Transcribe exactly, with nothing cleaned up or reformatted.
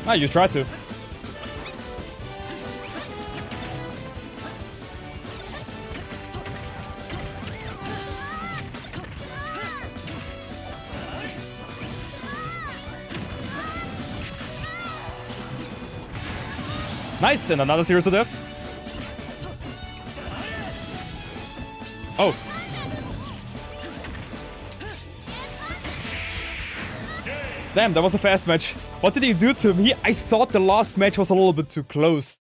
Ah, you tried to. Nice, and another zero to death. Oh. Damn, that was a fast match. What did he do to me? I thought the last match was a little bit too close.